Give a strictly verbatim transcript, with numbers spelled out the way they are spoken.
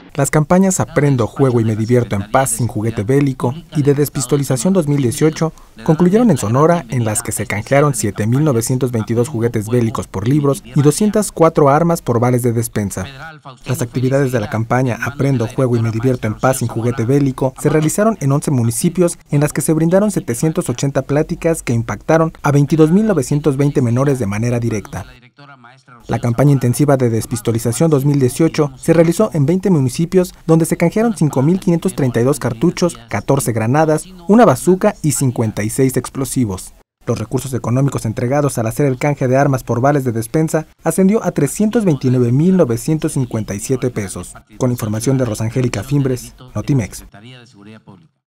Las campañas Aprendo, Juego y Me Divierto en Paz sin Juguete Bélico y de Despistolización dos mil dieciocho concluyeron en Sonora, en las que se canjearon siete mil novecientos veintidós juguetes bélicos por libros y doscientas cuatro armas por vales de despensa. Las actividades de la campaña Aprendo, Juego y Me Divierto en Paz sin Juguete Bélico se realizaron en once municipios, en las que se brindaron setecientas ochenta pláticas que impactaron a veintidós mil novecientos veinte menores de manera directa. La campaña intensiva de Despistolización dos mil dieciocho se realizó en veinte municipios, donde se canjearon cinco mil quinientos treinta y dos cartuchos, catorce granadas, una bazuca y cincuenta y seis explosivos. Los recursos económicos entregados al hacer el canje de armas por vales de despensa ascendió a trescientos veintinueve mil novecientos cincuenta y siete pesos. Con información de Rosangélica Fimbres, Notimex.